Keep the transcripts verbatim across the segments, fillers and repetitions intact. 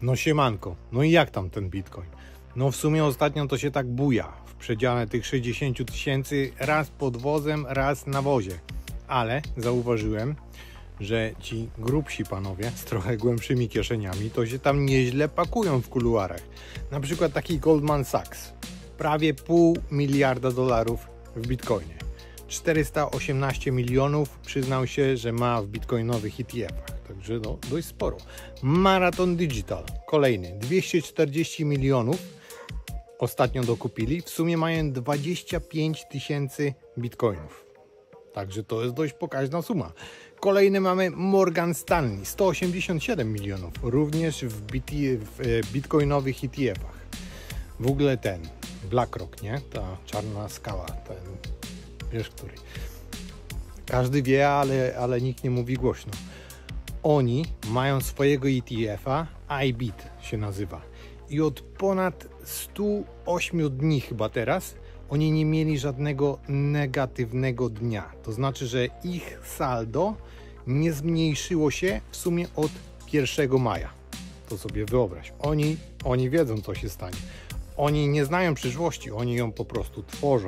No siemanko, no i jak tam ten Bitcoin? No w sumie ostatnio to się tak buja w przedziale tych sześćdziesięciu tysięcy, raz pod wozem, raz na wozie. Ale zauważyłem, że ci grubsi panowie z trochę głębszymi kieszeniami to się tam nieźle pakują w kuluarach. Na przykład taki Goldman Sachs, prawie pół miliarda dolarów w Bitcoinie. czterysta osiemnaście milionów przyznał się, że ma w bitcoinowych E T F-ach, także no, dość sporo. Marathon Digital, kolejny, dwieście czterdzieści milionów ostatnio dokupili, w sumie mają dwadzieścia pięć tysięcy bitcoinów. Także to jest dość pokaźna suma. Kolejny mamy Morgan Stanley, sto osiemdziesiąt siedem milionów, również w, B T, w bitcoinowych E T F-ach. W ogóle ten BlackRock, nie? Ta czarna skała, ten, wiesz który. Każdy wie, ale, ale nikt nie mówi głośno. Oni mają swojego E T F-a, I B I T się nazywa. I od ponad stu ośmiu dni chyba teraz oni nie mieli żadnego negatywnego dnia. To znaczy, że ich saldo nie zmniejszyło się w sumie od pierwszego maja. To sobie wyobraź. Oni, oni wiedzą, co się stanie. Oni nie znają przyszłości, oni ją po prostu tworzą.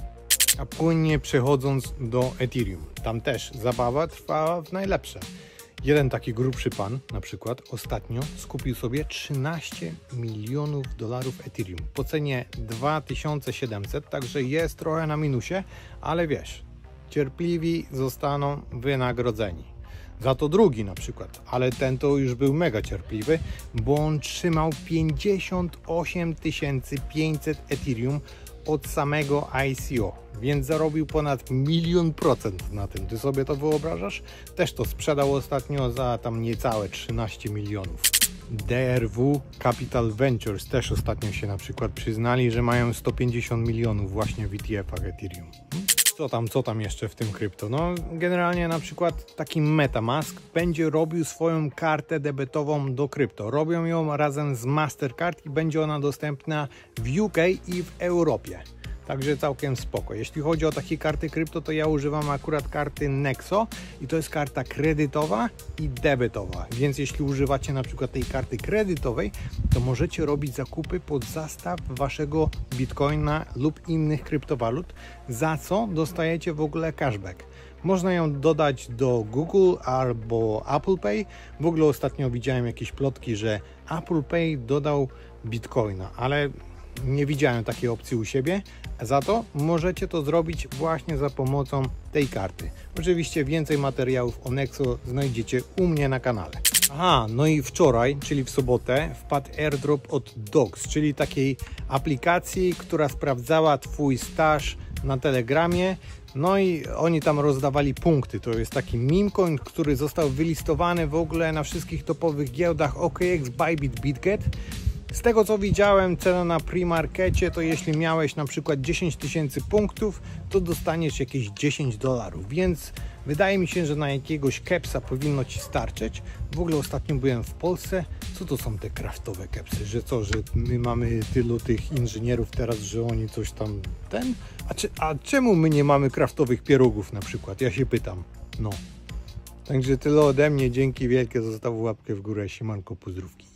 A płynnie przechodząc do Ethereum. Tam też zabawa trwała w najlepsze. Jeden taki grubszy pan na przykład ostatnio skupił sobie trzynaście milionów dolarów Ethereum po cenie dwa tysiące siedemset, także jest trochę na minusie, ale wiesz, cierpliwi zostaną wynagrodzeni. Za to drugi na przykład, ale ten to już był mega cierpliwy, bo on trzymał pięćdziesiąt osiem tysięcy pięćset Ethereum od samego I C O, więc zarobił ponad milion procent na tym. Ty sobie to wyobrażasz? Też to sprzedał ostatnio za tam niecałe trzynaście milionów. D R W Capital Ventures też ostatnio się na przykład przyznali, że mają sto pięćdziesiąt milionów właśnie w E T F-ach Ethereum. Co tam, co tam jeszcze w tym krypto? No generalnie na przykład taki MetaMask będzie robił swoją kartę debetową do krypto. Robią ją razem z Mastercard i będzie ona dostępna w U K i w Europie. Także całkiem spoko. Jeśli chodzi o takie karty krypto, to ja używam akurat karty Nexo i to jest karta kredytowa i debetowa. Więc jeśli używacie na przykład tej karty kredytowej, to możecie robić zakupy pod zastaw waszego Bitcoina lub innych kryptowalut, za co dostajecie w ogóle cashback. Można ją dodać do Google albo Apple Pay. W ogóle ostatnio widziałem jakieś plotki, że Apple Pay dodał Bitcoina, ale nie widziałem takiej opcji u siebie, za to możecie to zrobić właśnie za pomocą tej karty. Oczywiście więcej materiałów o Nexo znajdziecie u mnie na kanale. Aha, no i wczoraj, czyli w sobotę, wpadł airdrop od Dox, czyli takiej aplikacji, która sprawdzała twój staż na Telegramie. No i oni tam rozdawali punkty. To jest taki meme coin, który został wylistowany w ogóle na wszystkich topowych giełdach O K X, Bybit, BitGet. Z tego co widziałem, cena na pre-markecie to jeśli miałeś na przykład dziesięć tysięcy punktów, to dostaniesz jakieś dziesięć dolarów, więc wydaje mi się, że na jakiegoś kepsa powinno ci starczyć. W ogóle ostatnio byłem w Polsce. Co to są te craftowe kepsy? Że co, że my mamy tylu tych inżynierów teraz, że oni coś tam ten? A, czy, a czemu my nie mamy craftowych pierogów na przykład? Ja się pytam. No. Także tyle ode mnie. Dzięki wielkie. Zostaw łapkę w górę. Siemanko, pozdrówki.